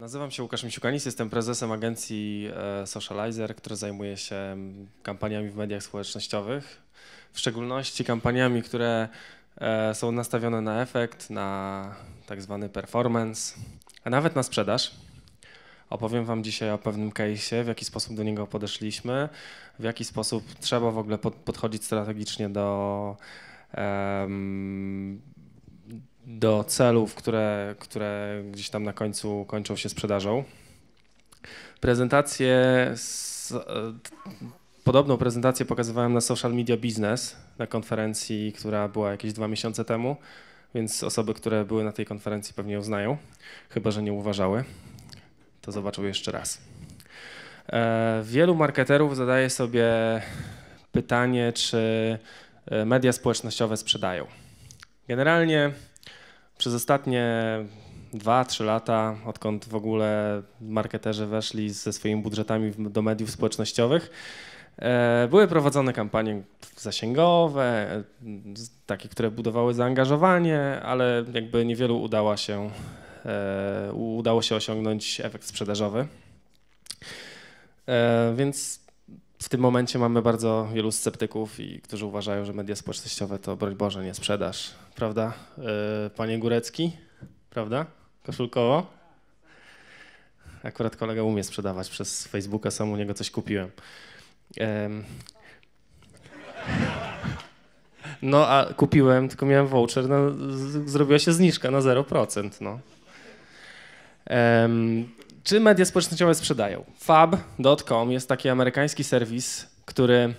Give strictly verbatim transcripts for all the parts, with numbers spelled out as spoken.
Nazywam się Łukasz Misiukanis, jestem prezesem agencji Socializer, która zajmuje się kampaniami w mediach społecznościowych. W szczególności kampaniami, które są nastawione na efekt, na tak zwany performance, a nawet na sprzedaż. Opowiem wam dzisiaj o pewnym case'ie, w jaki sposób do niego podeszliśmy, w jaki sposób trzeba w ogóle pod, podchodzić strategicznie do, um, do celów, które, które gdzieś tam na końcu kończą się sprzedażą. Prezentację, z, podobną prezentację pokazywałem na Social Media Business, na konferencji, która była jakieś dwa miesiące temu, więc osoby, które były na tej konferencji pewnie ją znają, chyba że nie uważały. To zobaczył jeszcze raz. E, wielu marketerów zadaje sobie pytanie, czy media społecznościowe sprzedają. Generalnie przez ostatnie dwa trzy lata, odkąd w ogóle marketerzy weszli ze swoimi budżetami do mediów społecznościowych, e, były prowadzone kampanie zasięgowe, takie, które budowały zaangażowanie, ale jakby niewielu udało się E, udało się osiągnąć efekt sprzedażowy. E, więc w tym momencie mamy bardzo wielu sceptyków, i którzy uważają, że media społecznościowe to, broń Boże, nie sprzedaż. Prawda, e, panie Górecki? Prawda? Koszulkowo? Akurat kolega umie sprzedawać przez Facebooka, sam u niego coś kupiłem. E, no a kupiłem, tylko miałem voucher, no, z, zrobiła się zniżka na zero procent. No. Um, czy media społecznościowe sprzedają? fab kropka com jest taki amerykański serwis, który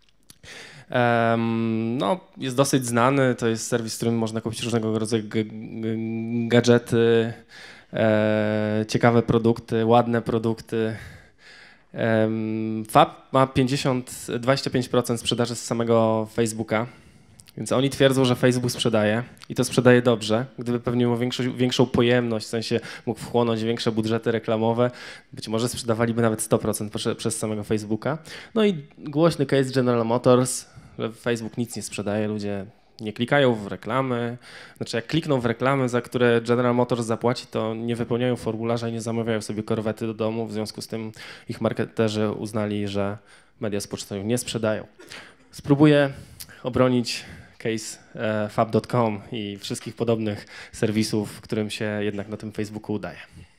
um, no, jest dosyć znany. To jest serwis, w którym można kupić różnego rodzaju gadżety, e, ciekawe produkty, ładne produkty. Um, fab ma pięćdziesiąt, dwadzieścia pięć procent sprzedaży z samego Facebooka. Więc oni twierdzą, że Facebook sprzedaje i to sprzedaje dobrze. Gdyby pewnie miał większą, większą pojemność, w sensie mógł wchłonąć większe budżety reklamowe, być może sprzedawaliby nawet sto procent przez samego Facebooka. No i głośny case General Motors, że Facebook nic nie sprzedaje, ludzie nie klikają w reklamy. Znaczy jak klikną w reklamy, za które General Motors zapłaci, to nie wypełniają formularza i nie zamawiają sobie korwety do domu. W związku z tym ich marketerzy uznali, że media społecznościowe nie sprzedają. Spróbuję obronić case e, fab kropka com i wszystkich podobnych serwisów, którym się jednak na tym Facebooku udaje.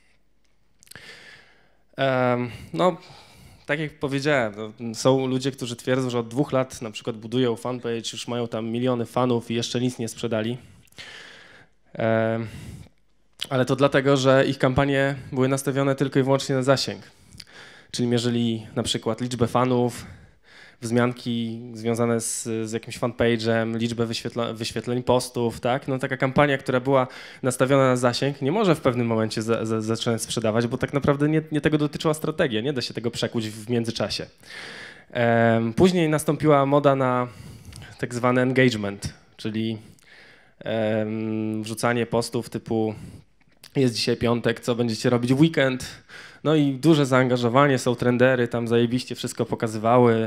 E, no, tak jak powiedziałem, no, są ludzie, którzy twierdzą, że od dwóch lat na przykład budują fanpage, już mają tam miliony fanów i jeszcze nic nie sprzedali. E, ale to dlatego, że ich kampanie były nastawione tylko i wyłącznie na zasięg. Czyli mierzyli na przykład liczbę fanów, wzmianki związane z, z jakimś fanpage'em, liczbę wyświetla, wyświetleń postów, tak? No taka kampania, która była nastawiona na zasięg, nie może w pewnym momencie za, za, zacząć sprzedawać, bo tak naprawdę nie, nie tego dotyczyła strategia, nie da się tego przekuć w międzyczasie. Um, później nastąpiła moda na tak zwany engagement, czyli um, wrzucanie postów typu jest dzisiaj piątek, co będziecie robić w weekend? No i duże zaangażowanie, są trendery, tam zajebiście wszystko pokazywały.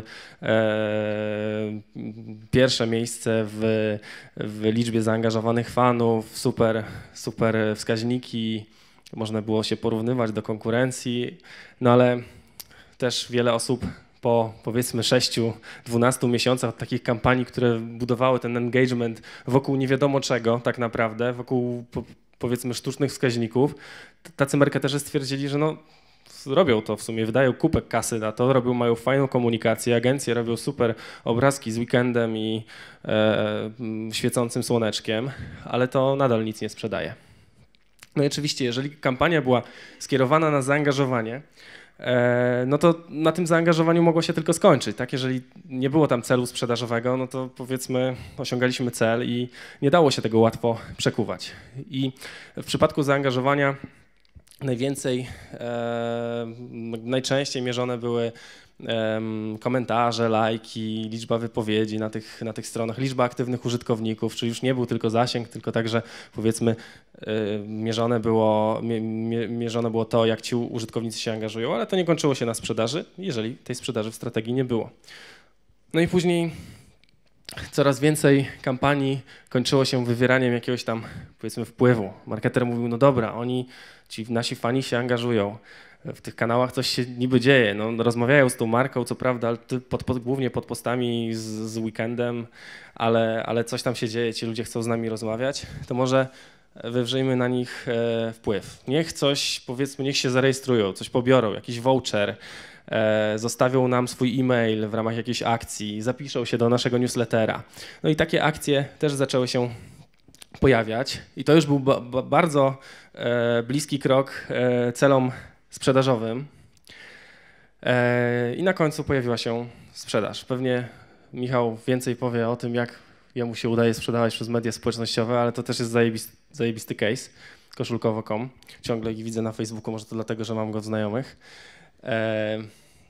E, pierwsze miejsce w, w liczbie zaangażowanych fanów, super, super wskaźniki, można było się porównywać do konkurencji, no ale też wiele osób po powiedzmy sześciu dwunastu miesiącach od takich kampanii, które budowały ten engagement wokół nie wiadomo czego tak naprawdę, wokół po, powiedzmy sztucznych wskaźników, tacy marketerzy stwierdzili, że no robią to w sumie, wydają kupę kasy na to, robią, mają fajną komunikację, agencje robią super obrazki z weekendem i e, świecącym słoneczkiem, ale to nadal nic nie sprzedaje. No i oczywiście, jeżeli kampania była skierowana na zaangażowanie, e, no to na tym zaangażowaniu mogło się tylko skończyć, tak? Jeżeli nie było tam celu sprzedażowego, no to powiedzmy osiągaliśmy cel i nie dało się tego łatwo przekuwać. I w przypadku zaangażowania najwięcej, e, najczęściej mierzone były e, komentarze, lajki, liczba wypowiedzi na tych, na tych stronach, liczba aktywnych użytkowników, czyli już nie był tylko zasięg, tylko także powiedzmy e, mierzone było, mie, mierzone było to, jak ci użytkownicy się angażują, ale to nie kończyło się na sprzedaży, jeżeli tej sprzedaży w strategii nie było. No i później coraz więcej kampanii kończyło się wywieraniem jakiegoś tam, powiedzmy, wpływu. Marketer mówił, no dobra, oni ci nasi fani się angażują. W tych kanałach coś się niby dzieje, no, rozmawiają z tą marką, co prawda, ale pod, pod, głównie pod postami z, z Weekendem, ale, ale coś tam się dzieje, ci ludzie chcą z nami rozmawiać, to może wywrzyjmy na nich e, wpływ. Niech coś, powiedzmy, niech się zarejestrują, coś pobiorą, jakiś voucher, e, zostawią nam swój e-mail w ramach jakiejś akcji, zapiszą się do naszego newslettera. No i takie akcje też zaczęły się pojawiać i to już był ba, ba, bardzo e, bliski krok e, celom sprzedażowym. E, I na końcu pojawiła się sprzedaż. Pewnie Michał więcej powie o tym, jak jemu się udaje sprzedawać przez media społecznościowe, ale to też jest zajebisty, zajebisty case, koszulkowo kropka com. Ciągle ich widzę na Facebooku, może to dlatego, że mam go w znajomych. E,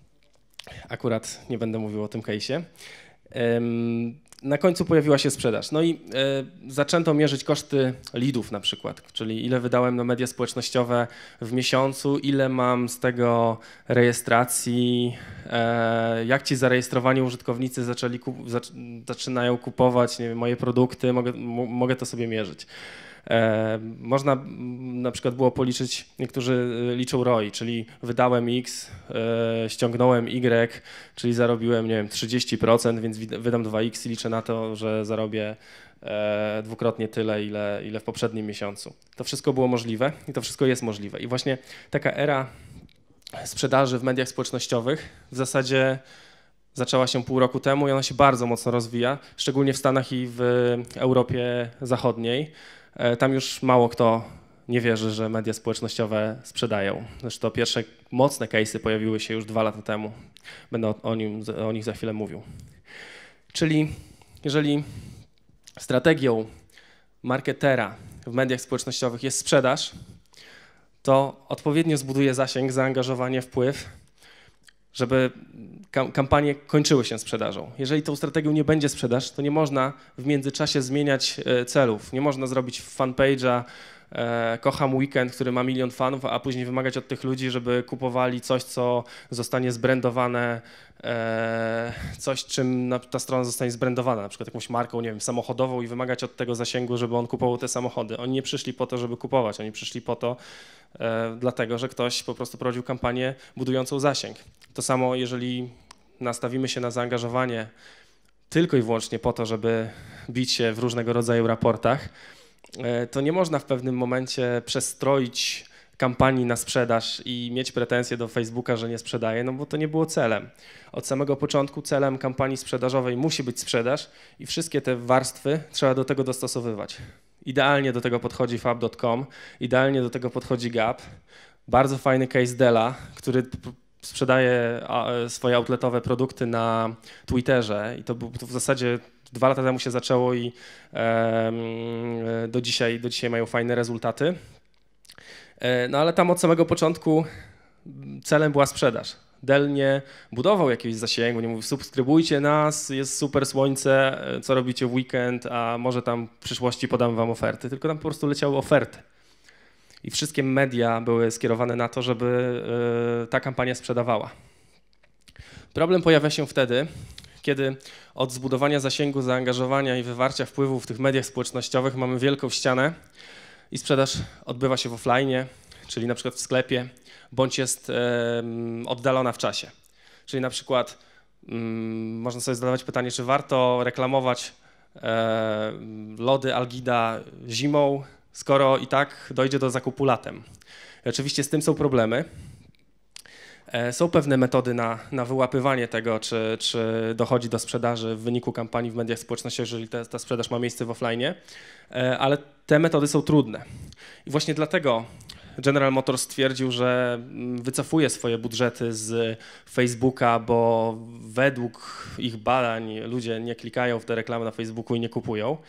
akurat nie będę mówił o tym case'ie. E, na końcu pojawiła się sprzedaż. No i e, zaczęto mierzyć koszty leadów na przykład, czyli ile wydałem na media społecznościowe w miesiącu, ile mam z tego rejestracji, e, jak ci zarejestrowani użytkownicy zaczęli kup zac zaczynają kupować, nie wiem, moje produkty, mogę, mogę to sobie mierzyć. E, można na przykład było policzyć, niektórzy liczą R O I, czyli wydałem X, e, ściągnąłem Y, czyli zarobiłem, nie wiem, trzydzieści procent, więc wydam dwa X i liczę na to, że zarobię e, dwukrotnie tyle, ile, ile w poprzednim miesiącu. To wszystko było możliwe i to wszystko jest możliwe. I właśnie taka era sprzedaży w mediach społecznościowych w zasadzie zaczęła się pół roku temu i ona się bardzo mocno rozwija, szczególnie w Stanach i w Europie Zachodniej. Tam już mało kto nie wierzy, że media społecznościowe sprzedają. Zresztą pierwsze mocne case'y pojawiły się już dwa lata temu. Będę o, o, nim, o nich za chwilę mówił. Czyli jeżeli strategią marketera w mediach społecznościowych jest sprzedaż, to odpowiednio zbuduje zasięg, zaangażowanie, wpływ, żeby kampanie kończyły się sprzedażą. Jeżeli tą strategią nie będzie sprzedaż, to nie można w międzyczasie zmieniać celów. Nie można zrobić fanpage'a e, kocham weekend, który ma milion fanów, a później wymagać od tych ludzi, żeby kupowali coś, co zostanie zbrandowane, e, coś, czym na, ta strona zostanie zbrandowana, na przykład jakąś marką, nie wiem, samochodową i wymagać od tego zasięgu, żeby on kupował te samochody. Oni nie przyszli po to, żeby kupować, oni przyszli po to, e, dlatego, że ktoś po prostu prowadził kampanię budującą zasięg. To samo, jeżeli nastawimy się na zaangażowanie tylko i wyłącznie po to, żeby bić się w różnego rodzaju raportach, to nie można w pewnym momencie przestroić kampanii na sprzedaż i mieć pretensje do Facebooka, że nie sprzedaje, no bo to nie było celem. Od samego początku celem kampanii sprzedażowej musi być sprzedaż i wszystkie te warstwy trzeba do tego dostosowywać. Idealnie do tego podchodzi fab kropka com, idealnie do tego podchodzi Gap. Bardzo fajny case Della, który sprzedaje swoje outletowe produkty na Twitterze i to, to w zasadzie dwa lata temu się zaczęło i e, do, dzisiaj, do dzisiaj mają fajne rezultaty. E, no ale tam od samego początku celem była sprzedaż. Dell nie budował jakiegoś zasięgu, nie mówił subskrybujcie nas, jest super słońce, co robicie w weekend, a może tam w przyszłości podam wam oferty, tylko tam po prostu leciały oferty. I wszystkie media były skierowane na to, żeby y, ta kampania sprzedawała. Problem pojawia się wtedy, kiedy od zbudowania zasięgu, zaangażowania i wywarcia wpływu w tych mediach społecznościowych mamy wielką ścianę i sprzedaż odbywa się w offline, czyli na przykład w sklepie, bądź jest y, oddalona w czasie. Czyli na przykład y, można sobie zadawać pytanie, czy warto reklamować y, lody Algida zimą, skoro i tak dojdzie do zakupu latem. I oczywiście z tym są problemy. Są pewne metody na, na wyłapywanie tego, czy, czy dochodzi do sprzedaży w wyniku kampanii w mediach społecznościowych, jeżeli ta, ta sprzedaż ma miejsce w offline, ale te metody są trudne. I właśnie dlatego General Motors stwierdził, że wycofuje swoje budżety z Facebooka, bo według ich badań ludzie nie klikają w te reklamy na Facebooku i nie kupują.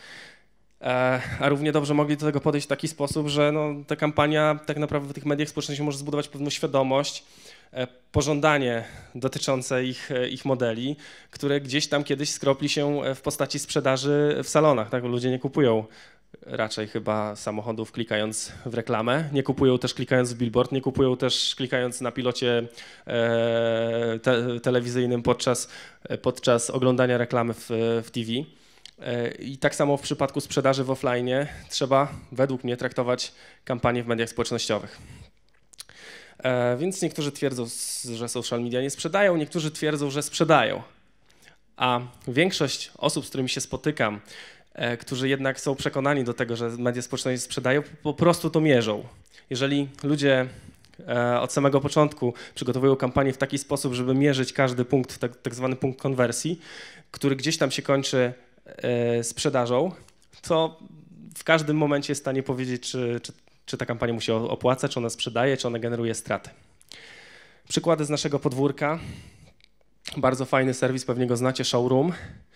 A równie dobrze mogli do tego podejść w taki sposób, że no, ta kampania tak naprawdę w tych mediach społecznościowych może zbudować pewną świadomość, pożądanie dotyczące ich, ich modeli, które gdzieś tam kiedyś skropli się w postaci sprzedaży w salonach. Tak? Ludzie nie kupują raczej chyba samochodów klikając w reklamę, nie kupują też klikając w billboard, nie kupują też klikając na pilocie e, te, telewizyjnym podczas, podczas oglądania reklamy w, w T V. I tak samo w przypadku sprzedaży w offline trzeba według mnie traktować kampanię w mediach społecznościowych. E, więc niektórzy twierdzą, że social media nie sprzedają, niektórzy twierdzą, że sprzedają. A większość osób, z którymi się spotykam, e, którzy jednak są przekonani do tego, że media społeczne sprzedają, po prostu to mierzą. Jeżeli ludzie e, od samego początku przygotowują kampanię w taki sposób, żeby mierzyć każdy punkt, tak, tak zwany punkt konwersji, który gdzieś tam się kończy e, sprzedażą, to w każdym momencie jest w stanie powiedzieć, czy, czy, czy ta kampania mu się opłaca, czy ona sprzedaje, czy ona generuje straty. Przykłady z naszego podwórka. Bardzo fajny serwis, pewnie go znacie, Showroom.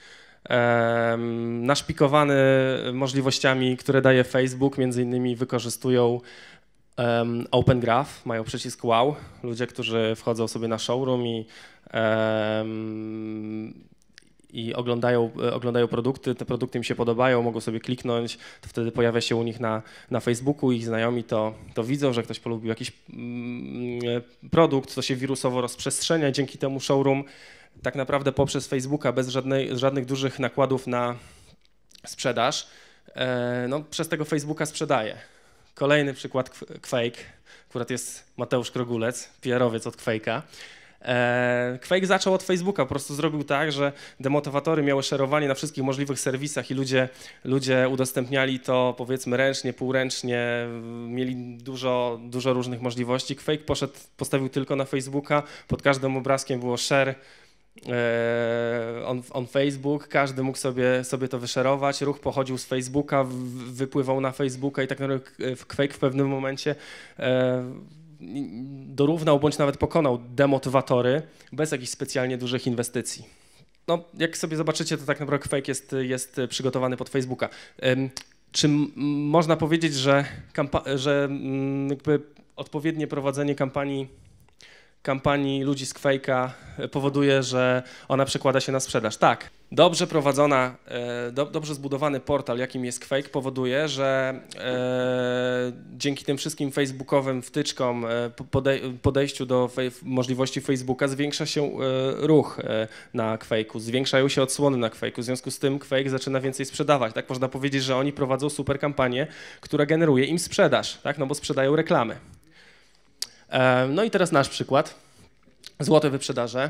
Um, naszpikowany możliwościami, które daje Facebook, między innymi wykorzystują um, Open Graph, mają przycisk wow. Ludzie, którzy wchodzą sobie na Showroom i, um, i oglądają, oglądają produkty, te produkty im się podobają, mogą sobie kliknąć, to wtedy pojawia się u nich na, na Facebooku, ich znajomi to, to widzą, że ktoś polubił jakiś mm, produkt, to się wirusowo rozprzestrzenia, dzięki temu Showroom tak naprawdę poprzez Facebooka bez żadnej, żadnych dużych nakładów na sprzedaż, e, no, przez tego Facebooka sprzedaje. Kolejny przykład Quake, akurat jest Mateusz Krogulec, P R owiec od Quake'a. E, Quake zaczął od Facebooka, po prostu zrobił tak, że demotywatory miały szerowanie na wszystkich możliwych serwisach i ludzie, ludzie udostępniali to powiedzmy ręcznie, półręcznie, mieli dużo, dużo różnych możliwości. Quake poszedł, postawił tylko na Facebooka, pod każdym obrazkiem było share on, on Facebook, każdy mógł sobie, sobie to wyszerować, ruch pochodził z Facebooka, w, wypływał na Facebooka i tak naprawdę Quake w pewnym momencie e, dorównał bądź nawet pokonał demotywatory bez jakichś specjalnie dużych inwestycji. No, jak sobie zobaczycie, to tak naprawdę Quake jest, jest przygotowany pod Facebooka. Um, czy można powiedzieć, że, że jakby odpowiednie prowadzenie kampanii kampanii ludzi z Quake'a powoduje, że ona przekłada się na sprzedaż? Tak. Dobrze prowadzona, do, dobrze zbudowany portal, jakim jest Quake, powoduje, że e, dzięki tym wszystkim facebookowym wtyczkom, podej podejściu do możliwości Facebooka zwiększa się e, ruch e, na Quake'u, zwiększają się odsłony na Quake'u, w związku z tym Quake zaczyna więcej sprzedawać. Tak można powiedzieć, że oni prowadzą super kampanię, która generuje im sprzedaż, tak? No bo sprzedają reklamy. No i teraz nasz przykład, złote wyprzedaże.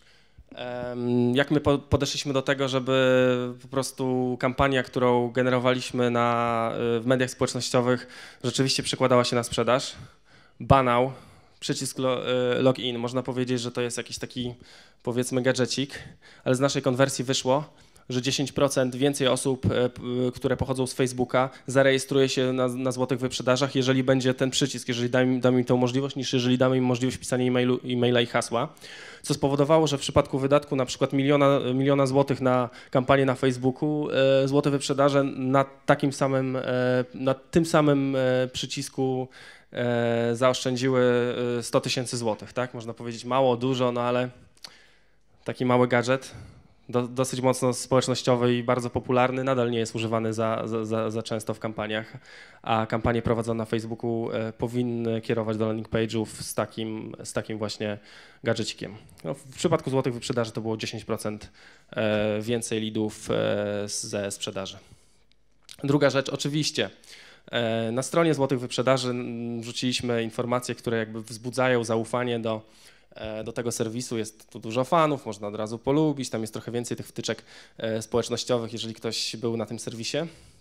Jak my podeszliśmy do tego, żeby po prostu kampania, którą generowaliśmy na, w mediach społecznościowych rzeczywiście przekładała się na sprzedaż. Banał, przycisk login, można powiedzieć, że to jest jakiś taki powiedzmy gadżecik, ale z naszej konwersji wyszło, że dziesięć procent więcej osób, które pochodzą z Facebooka, zarejestruje się na, na złotych wyprzedażach, jeżeli będzie ten przycisk, jeżeli damy, damy im tę możliwość, niż jeżeli damy im możliwość pisania e-mailu, e-maila i hasła, co spowodowało, że w przypadku wydatku na przykład miliona, miliona złotych na kampanię na Facebooku, e, złote wyprzedaże na takim samym, e, na tym samym e, przycisku e, zaoszczędziły sto tysięcy złotych, tak? Można powiedzieć mało, dużo, no ale taki mały gadżet, Do, dosyć mocno społecznościowy i bardzo popularny, nadal nie jest używany za, za, za często w kampaniach, a kampanie prowadzone na Facebooku e, powinny kierować do landing page'ów z takim, z takim właśnie gadżecikiem. No, w przypadku złotych wyprzedaży to było dziesięć procent e, więcej leadów e, ze sprzedaży. Druga rzecz, oczywiście, e, na stronie złotych wyprzedaży wrzuciliśmy informacje, które jakby wzbudzają zaufanie do do tego serwisu. Jest tu dużo fanów, można od razu polubić, tam jest trochę więcej tych wtyczek e, społecznościowych, jeżeli ktoś był na tym serwisie.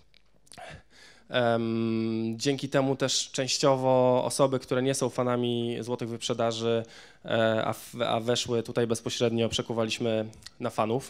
Um, dzięki temu też częściowo osoby, które nie są fanami złotych wyprzedaży, e, a, w, a weszły tutaj bezpośrednio, przekuwaliśmy na fanów.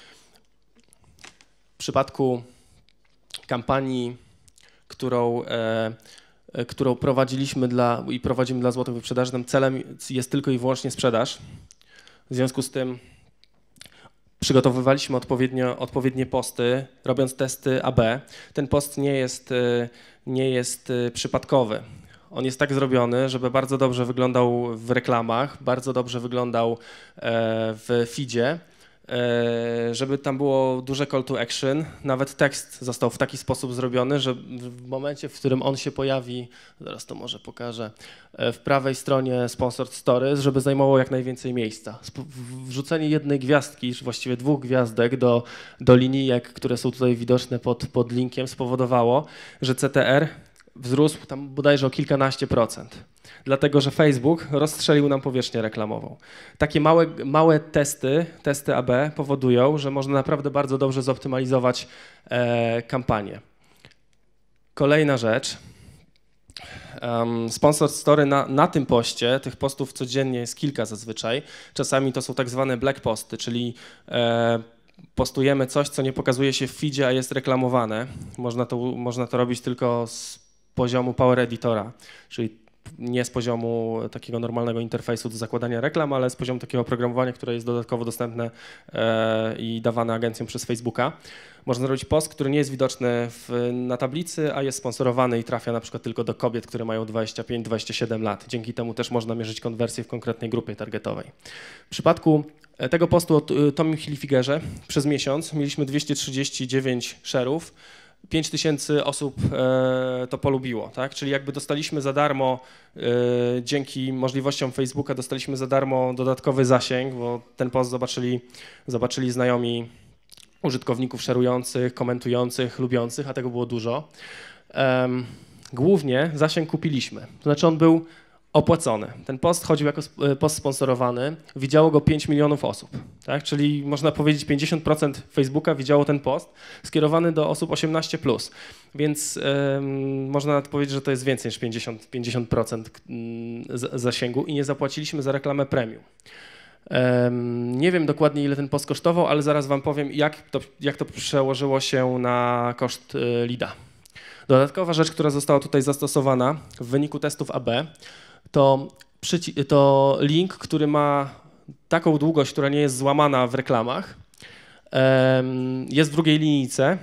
W przypadku kampanii, którą e, którą prowadziliśmy dla, i prowadzimy dla złotych wyprzedaży, tym celem jest tylko i wyłącznie sprzedaż. W związku z tym przygotowywaliśmy odpowiednio, odpowiednie posty, robiąc testy A B. Ten post nie jest, nie jest przypadkowy. On jest tak zrobiony, żeby bardzo dobrze wyglądał w reklamach, bardzo dobrze wyglądał w feedzie, żeby tam było duże call to action. Nawet tekst został w taki sposób zrobiony, że w momencie, w którym on się pojawi, zaraz to może pokażę, w prawej stronie Sponsored Stories, żeby zajmowało jak najwięcej miejsca. Wrzucenie jednej gwiazdki, czy właściwie dwóch gwiazdek do, do linijek, które są tutaj widoczne pod, pod linkiem, spowodowało, że C T R wzrósł tam bodajże o kilkanaście procent. dlatego że Facebook rozstrzelił nam powierzchnię reklamową. Takie małe, małe testy, testy A B powodują, że można naprawdę bardzo dobrze zoptymalizować e, kampanię. Kolejna rzecz. Um, sponsor story na, na tym poście, tych postów codziennie jest kilka zazwyczaj. Czasami to są tak zwane black posty, czyli e, postujemy coś, co nie pokazuje się w feedzie, a jest reklamowane. Można to, można to robić tylko z poziomu Power Editora, czyli nie z poziomu takiego normalnego interfejsu do zakładania reklam, ale z poziomu takiego oprogramowania, które jest dodatkowo dostępne e, i dawane agencjom przez Facebooka. Można zrobić post, który nie jest widoczny w, na tablicy, a jest sponsorowany i trafia na przykład tylko do kobiet, które mają dwadzieścia pięć dwadzieścia siedem lat. Dzięki temu też można mierzyć konwersję w konkretnej grupie targetowej. W przypadku tego postu o Tommy Hilfigerze przez miesiąc mieliśmy dwieście trzydzieści dziewięć share'ów, pięć tysięcy osób e, to polubiło, tak? Czyli jakby dostaliśmy za darmo, e, dzięki możliwościom Facebooka dostaliśmy za darmo dodatkowy zasięg, bo ten post zobaczyli, zobaczyli znajomi użytkowników szerujących, komentujących, lubiących, a tego było dużo. E, głównie zasięg kupiliśmy, to znaczy on był opłacony. Ten post chodził jako post sponsorowany, widziało go pięć milionów osób, tak? Czyli można powiedzieć pięćdziesiąt procent Facebooka widziało ten post skierowany do osób osiemnaście plus, więc ym, można nawet powiedzieć, że to jest więcej niż pięćdziesiąt procent zasięgu i nie zapłaciliśmy za reklamę premium. Um, nie wiem dokładnie, ile ten post kosztował, ale zaraz wam powiem, jak to, jak to przełożyło się na koszt y, leada. Dodatkowa rzecz, która została tutaj zastosowana w wyniku testów A B, to, to link, który ma taką długość, która nie jest złamana w reklamach, jest w drugiej linijce,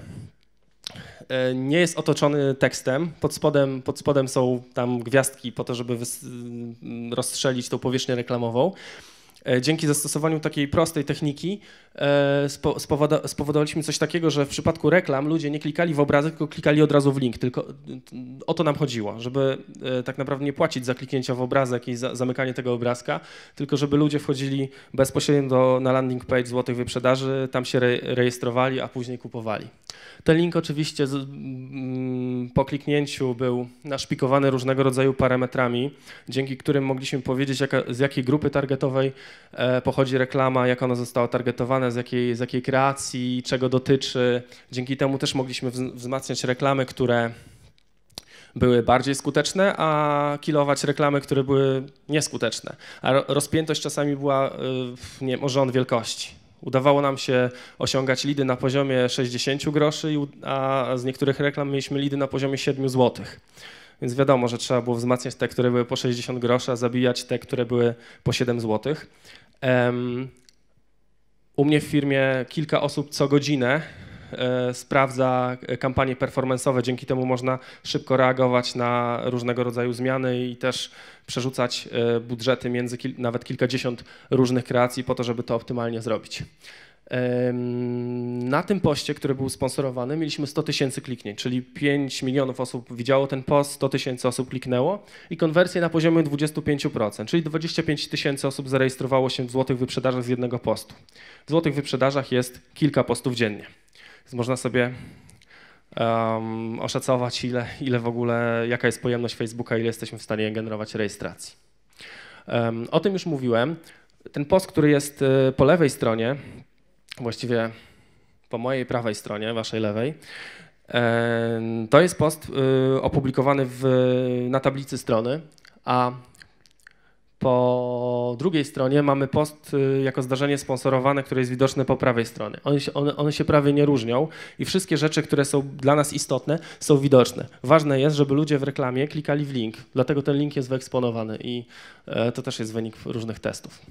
nie jest otoczony tekstem, pod spodem, pod spodem są tam gwiazdki po to, żeby rozstrzelić tą powierzchnię reklamową. Dzięki zastosowaniu takiej prostej techniki spowodowaliśmy coś takiego, że w przypadku reklam ludzie nie klikali w obrazek, tylko klikali od razu w link. Tylko o to nam chodziło, żeby tak naprawdę nie płacić za kliknięcie w obrazek i za zamykanie tego obrazka, tylko żeby ludzie wchodzili bezpośrednio do, na landing page złotych wyprzedaży, tam się re rejestrowali, a później kupowali. Ten link oczywiście z, mm, po kliknięciu był naszpikowany różnego rodzaju parametrami, dzięki którym mogliśmy powiedzieć, jaka, z jakiej grupy targetowej e, pochodzi reklama, jak ona została targetowana, z jakiej, z jakiej kreacji, czego dotyczy. Dzięki temu też mogliśmy wzmacniać reklamy, które były bardziej skuteczne, a kilować reklamy, które były nieskuteczne. A rozpiętość czasami była, y, nie wiem, o rząd wielkości. Udawało nam się osiągać lidy na poziomie sześćdziesiąt groszy, a z niektórych reklam mieliśmy lidy na poziomie siedem złotych. Więc wiadomo, że trzeba było wzmacniać te, które były po sześćdziesiąt groszy, a zabijać te, które były po siedem złotych. Um, u mnie w firmie kilka osób co godzinę e, sprawdza kampanie performance'owe, dzięki temu można szybko reagować na różnego rodzaju zmiany i też przerzucać e, budżety między kil, nawet kilkadziesiąt różnych kreacji po to, żeby to optymalnie zrobić. Na tym poście, który był sponsorowany, mieliśmy sto tysięcy kliknięć, czyli pięć milionów osób widziało ten post, sto tysięcy osób kliknęło i konwersję na poziomie dwadzieścia pięć procent, czyli dwadzieścia pięć tysięcy osób zarejestrowało się w złotych wyprzedażach z jednego postu. W złotych wyprzedażach jest kilka postów dziennie, więc można sobie um, oszacować, ile, ile w ogóle, jaka jest pojemność Facebooka, ile jesteśmy w stanie generować rejestracji. Um, o tym już mówiłem. Ten post, który jest po lewej stronie, właściwie po mojej prawej stronie, waszej lewej, to jest post opublikowany w, na tablicy strony, a po drugiej stronie mamy post jako zdarzenie sponsorowane, które jest widoczne po prawej stronie. One się, one, one się prawie nie różnią i wszystkie rzeczy, które są dla nas istotne, są widoczne. Ważne jest, żeby ludzie w reklamie klikali w link, dlatego ten link jest wyeksponowany i to też jest wynik różnych testów.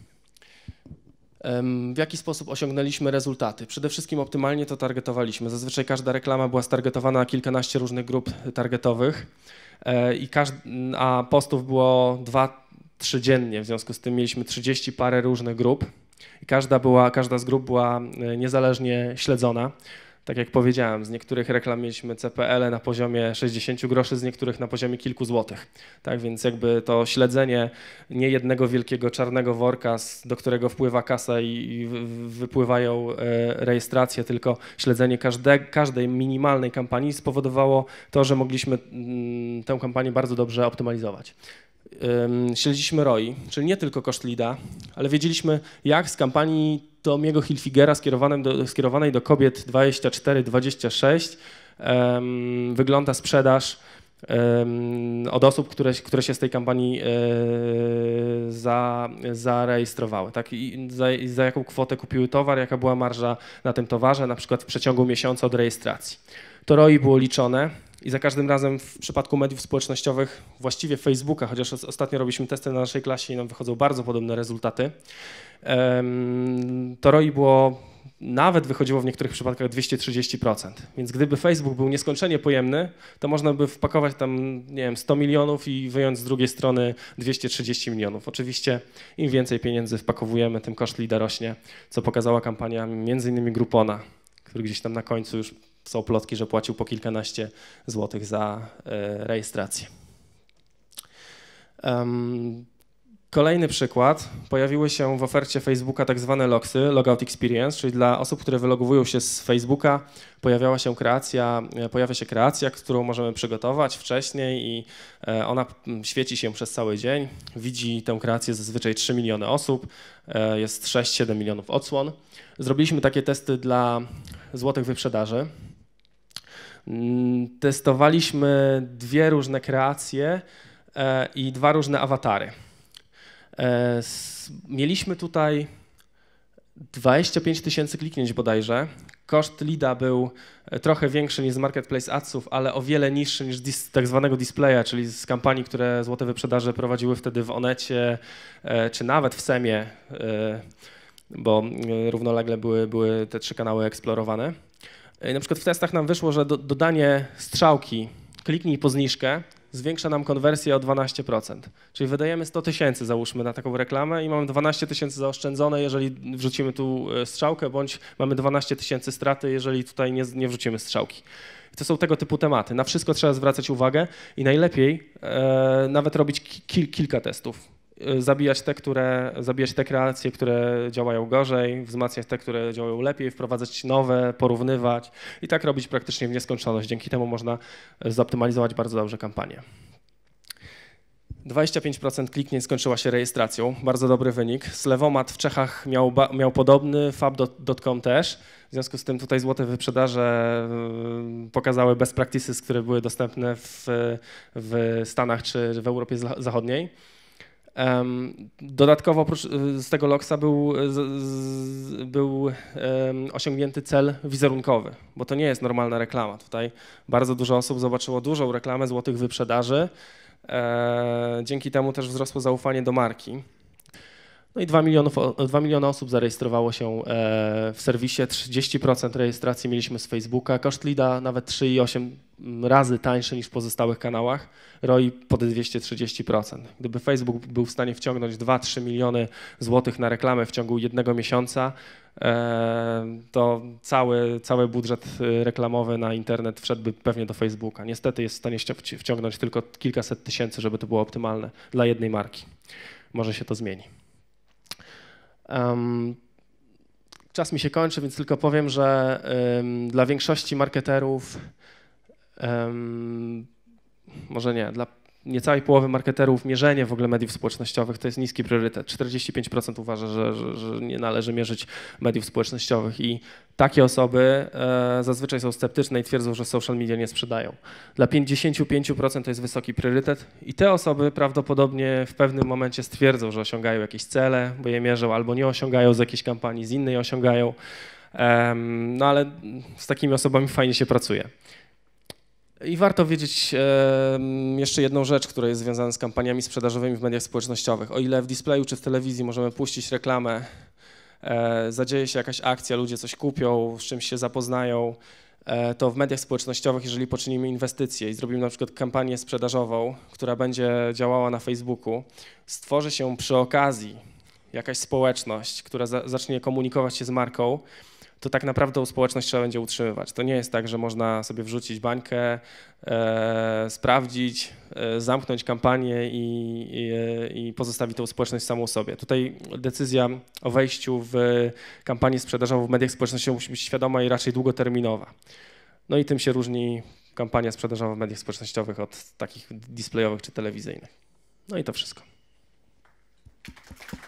W jaki sposób osiągnęliśmy rezultaty? Przede wszystkim optymalnie to targetowaliśmy. Zazwyczaj każda reklama była stargetowana na kilkanaście różnych grup targetowych, i każd a postów było dwa, trzy dziennie, w związku z tym mieliśmy trzydzieści parę różnych grup i każda, była, każda z grup była niezależnie śledzona. Tak jak powiedziałem, z niektórych reklam mieliśmy C P L na poziomie sześćdziesiąt groszy, z niektórych na poziomie kilku złotych. Tak więc jakby to śledzenie nie jednego wielkiego czarnego worka, do którego wpływa kasa i wypływają rejestracje, tylko śledzenie każde, każdej minimalnej kampanii spowodowało to, że mogliśmy tę kampanię bardzo dobrze optymalizować. ym, śledziliśmy R O I, czyli nie tylko koszt leada, ale wiedzieliśmy, jak z kampanii Tomiego Hilfigera skierowanej do, skierowanej do kobiet dwadzieścia cztery dwadzieścia sześć ym, wygląda sprzedaż ym, od osób, które, które się z tej kampanii yy, za, zarejestrowały. Tak? I za, za jaką kwotę kupiły towar, jaka była marża na tym towarze, na przykład w przeciągu miesiąca od rejestracji. To R O I było liczone i za każdym razem w przypadku mediów społecznościowych, właściwie Facebooka, chociaż ostatnio robiliśmy testy na naszej klasie i nam wychodzą bardzo podobne rezultaty, to R O I było, nawet wychodziło w niektórych przypadkach dwieście trzydzieści procent. Więc gdyby Facebook był nieskończenie pojemny, to można by wpakować tam, nie wiem, sto milionów i wyjąć z drugiej strony dwieście trzydzieści milionów. Oczywiście im więcej pieniędzy wpakowujemy, tym koszt leada rośnie, co pokazała kampania między innymi Groupona, który gdzieś tam na końcu już są plotki, że płacił po kilkanaście złotych za e, rejestrację. Um, kolejny przykład. Pojawiły się w ofercie Facebooka tak zwane logsy, logout experience, czyli dla osób, które wylogowują się z Facebooka, pojawiała się kreacja, pojawia się kreacja, którą możemy przygotować wcześniej i e, ona świeci się przez cały dzień. Widzi tę kreację zazwyczaj trzy miliony osób, e, jest sześć siedem milionów odsłon. Zrobiliśmy takie testy dla złotych wyprzedaży. Testowaliśmy dwie różne kreacje e, i dwa różne awatary. E, s, mieliśmy tutaj dwadzieścia pięć tysięcy kliknięć bodajże. Koszt leada był trochę większy niż z Marketplace Adsów, ale o wiele niższy niż dis, tak zwanego displaya, czyli z kampanii, które złote wyprzedaże prowadziły wtedy w Onecie e, czy nawet w Semie, e, bo równolegle były, były te trzy kanały eksplorowane. Na przykład w testach nam wyszło, że do, dodanie strzałki kliknij po zniżkę zwiększa nam konwersję o dwanaście procent. Czyli wydajemy sto tysięcy załóżmy na taką reklamę i mamy dwanaście tysięcy zaoszczędzone, jeżeli wrzucimy tu strzałkę, bądź mamy dwanaście tysięcy straty, jeżeli tutaj nie, nie wrzucimy strzałki. I to są tego typu tematy. Na wszystko trzeba zwracać uwagę i najlepiej e, nawet robić ki, kilka testów. Zabijać te, które, zabijać te kreacje, które działają gorzej, wzmacniać te, które działają lepiej, wprowadzać nowe, porównywać i tak robić praktycznie w nieskończoność. Dzięki temu można zoptymalizować bardzo dobrze kampanię. dwadzieścia pięć procent kliknięć skończyła się rejestracją, bardzo dobry wynik. Slevomat w Czechach miał, miał podobny, fab kropka com też. W związku z tym tutaj złote wyprzedaże pokazały best practices, które były dostępne w, w Stanach czy w Europie Zachodniej. Um, dodatkowo oprócz z tego logsa był, z, z, był um, osiągnięty cel wizerunkowy, bo to nie jest normalna reklama. Tutaj bardzo dużo osób zobaczyło dużą reklamę złotych wyprzedaży. E, dzięki temu też wzrosło zaufanie do marki. No i dwa miliony osób zarejestrowało się w serwisie, trzydzieści procent rejestracji mieliśmy z Facebooka, koszt leada nawet trzy i osiem razy tańszy niż w pozostałych kanałach, R O I pod dwieście trzydzieści procent. Gdyby Facebook był w stanie wciągnąć dwa trzy miliony złotych na reklamę w ciągu jednego miesiąca, to cały, cały budżet reklamowy na internet wszedłby pewnie do Facebooka. Niestety jest w stanie wciągnąć tylko kilkaset tysięcy, żeby to było optymalne dla jednej marki. Może się to zmieni. Um, czas mi się kończy, więc tylko powiem, że um, dla większości marketerów, um, może nie, dla niecałej połowy marketerów mierzenie w ogóle mediów społecznościowych to jest niski priorytet. czterdzieści pięć procent uważa, że, że, że nie należy mierzyć mediów społecznościowych i takie osoby e, zazwyczaj są sceptyczne i twierdzą, że social media nie sprzedają. Dla pięćdziesiąt pięć procent to jest wysoki priorytet i te osoby prawdopodobnie w pewnym momencie stwierdzą, że osiągają jakieś cele, bo je mierzą, albo nie osiągają z jakiejś kampanii, z innej osiągają. E, no ale z takimi osobami fajnie się pracuje. I warto wiedzieć e, jeszcze jedną rzecz, która jest związana z kampaniami sprzedażowymi w mediach społecznościowych. O ile w displayu czy w telewizji możemy puścić reklamę, e, zadzieje się jakaś akcja, ludzie coś kupią, z czymś się zapoznają, e, to w mediach społecznościowych, jeżeli poczynimy inwestycje i zrobimy na przykład kampanię sprzedażową, która będzie działała na Facebooku, stworzy się przy okazji jakaś społeczność, która za, zacznie komunikować się z marką, to tak naprawdę tą społeczność trzeba będzie utrzymywać. To nie jest tak, że można sobie wrzucić bańkę, e, sprawdzić, e, zamknąć kampanię i, i, i pozostawić tą społeczność samą sobie. Tutaj decyzja o wejściu w kampanię sprzedażową w mediach społecznościowych musi być świadoma i raczej długoterminowa. No i tym się różni kampania sprzedażowa w mediach społecznościowych od takich displayowych czy telewizyjnych. No i to wszystko.